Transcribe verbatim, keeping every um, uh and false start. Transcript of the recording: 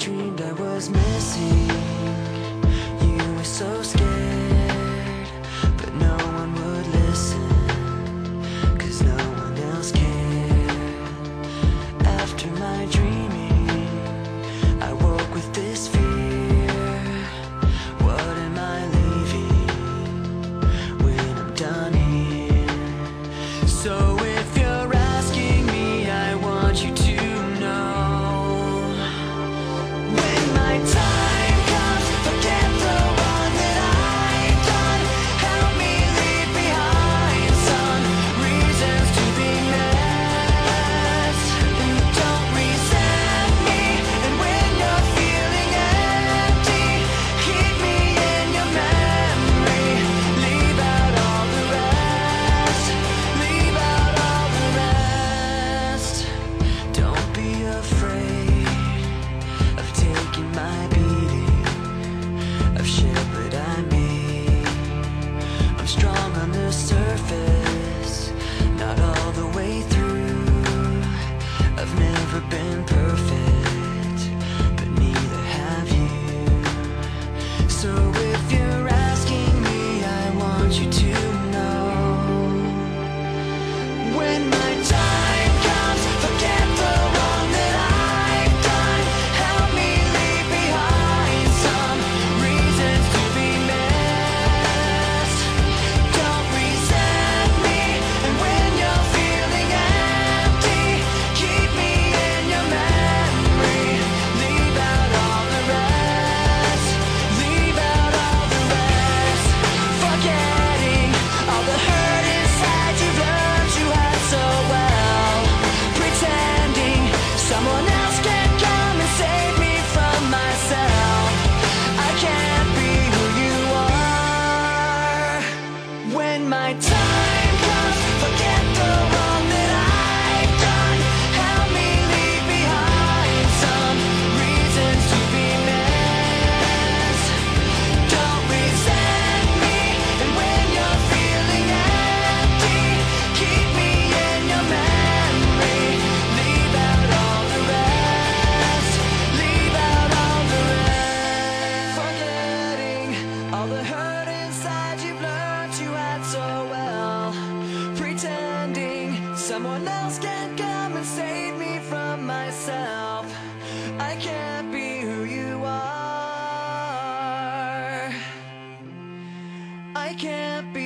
dreamed I was missing. You were so scared, but no one would listen, 'cause no one else cared. After my dreaming, I woke with this fear. What am I leaving when I'm done here? So if you're asking me, I want you to been perfect, but neither have you. So if you're asking me, I want you to know, when my time comes, forget the wrong that I've done. Help me leave behind some reasons to be missed. Don't resent me, and when you're feeling empty, keep me my time comes, forget the wrong that I've done. Help me leave behind some reasons to be missed. Don't resent me, and when you're feeling empty, keep me in your memory. Leave out all the rest, leave out all the rest. Forgetting all the hurt inside you've learned you had so well. Pretending someone else can come and save me from myself. I can't be who you are. I can't be